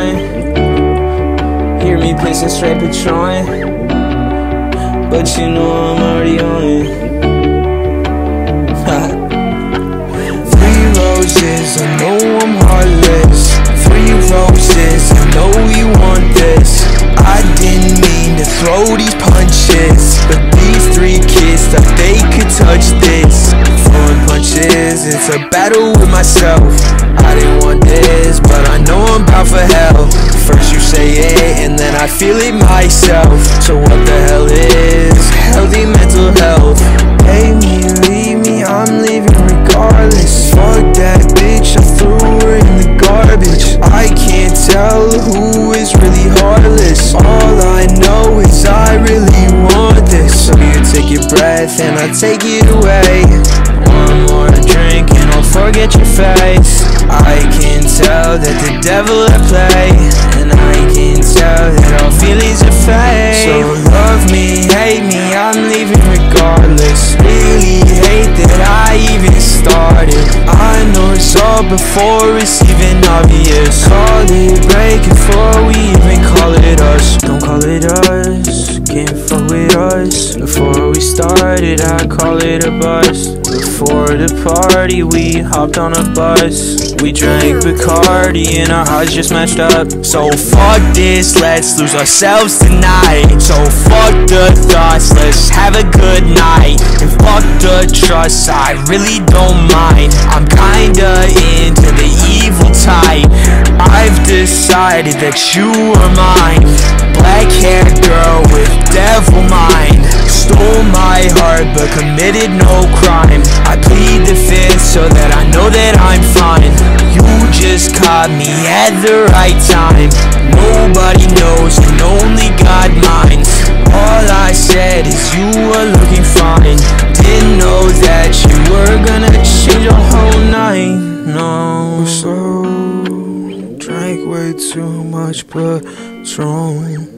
joint. Hear me pissing straight Patron, but you know I'm already on it. 3 roses, I know I'm heartless. 3 roses, I know you want this. I didn't mean to throw these punches, but these 3 kids thought they could touch this. Throwing punches, it's a battle with myself. I didn't want this, but I know I'm bound for hell. First you say it, and then I feel it myself. So what the hell is healthy mental health? Hate me, leave me, I'm leaving regardless. Fuck that bitch, I threw her in the garbage. I can't tell who is really heartless. All I know is I really want this. So you take your breath and I take it away. One more drink and I'll forget your face. I can tell that the devil at play, and I can tell that all feelings are fake. So love me, hate me, I'm leaving regardless. Really hate that I even started. I know it's all before it's even obvious. Call it break before we even call it us. Don't call it us, can't fuck with us. Before we started, I call it a bus. Before the party, we hopped on a bus. We drank Bacardi and our hearts just matched up. So fuck this, let's lose ourselves tonight. So fuck the thoughts, let's have a good night. And fuck the trust, I really don't mind. I'm kinda into the evil type. I've decided that you are mine. Black-haired girl with devil mind. Stole my heart but committed no crime. I plead the fifth so that I know that I'm fine. You just caught me at the right time. Nobody knows and only God minds. All I said is you were looking fine. Didn't know that you were gonna change your whole night. No, so drank way too much Patron.